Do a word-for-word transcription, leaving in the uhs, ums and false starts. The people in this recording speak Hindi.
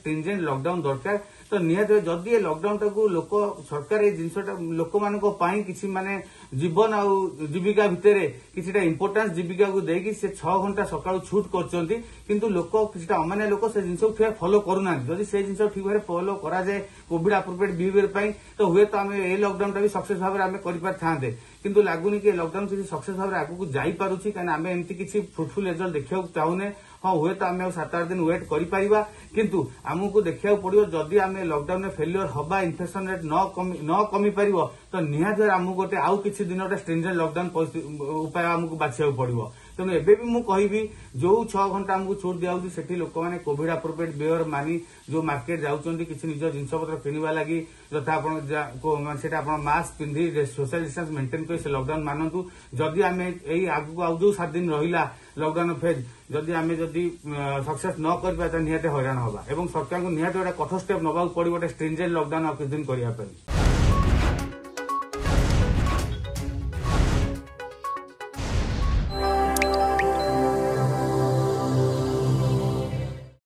स्ट्रिंजेंट लॉकडाउन दरकार। तो निहत जदि लॉकडाउन टाकू लोक सरकार ये जिनटा लोक मान किसी माने जीवन आ जीविका भितर किसी इंपोर्टान्स जीविका को देकी से छह घंटा सकाळु छूट करचंती किंतु लोक किसी अमान्य लोक से जिन ठीक फॉलो करूना जदि से जिन ठीक भाव फॉलो करा जाए कोविड अप्रोप्रिएट बिहेवियर पाई तो हुए तो आम ए लॉकडाउन भी सक्सेस भाव में कर पारे किंतु लगुनि कि लॉकडाउन किसी सक्सेस भाव आगू जाई पारुछि कहीं आम एमती किसी फ्रुटफुल रिजल्ट देखा चाहूने। हाँ हुए तो आम सात आठ दिन वेट कर किंतु आमको देखा पड़ो जदि आम लॉकडाउन में फेल्योर हवा इन्फेक्शन रेट न कमी न कमी पार तो निहाती आमको गोटे आउ किसी दिन गोटे स्ट्रिंजेंट लॉकडाउन उपाय आमको बाछा पड़ो। तेणु एबे भी मु कहबी जो छह घंटा आमको छूट दिया सेठी लोक मैंने कोविड अप्रोप्रिएट बिहेवियर मानी जो मार्केट जाउछंती किसी निज जिनपत्र किणवा लगी यथा आप मास्क पिंधि सोशल डिस्टेंस मेंटेन कर लॉकडाउन मानतु। जदि आम यही आगू आउ जो सात दिन रहा लॉकडाउन फेज जदि आम जदि सक्सेस न कर निहाती हैरान हवा एवं सरकार को निहाती गोटे कठोर स्टेप नवा पड़ो गोटे स्ट्रिंजेंट लॉकडाउन किसी दिन करने।